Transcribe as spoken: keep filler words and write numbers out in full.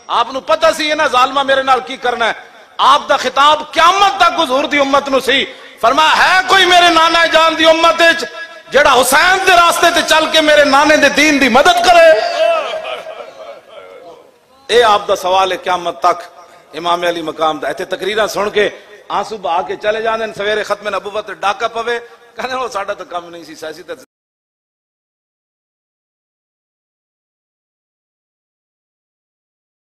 आपनू पता सी इन्हां जालमा मेरे नाल की करना है। आप दा खिताब क़यामत तक हुजूर दी उम्मत नू सी। फरमाया है कोई मेरे नाना जान दी उम्मत विच जेड़ा हुसैन दे रास्ते ते चल के मेरे नाने दे दीन दी मदद करे? ए आप दा सवाल है क़यामत तक। इमाम अली मकाम दा इत्थे तकरीरां सुन के आंसू बहा के चले जांदे, सवेरे खत्मे नबुवत डाका पवे, कहंदे वो साडा तो काम नहीं सी, सैसी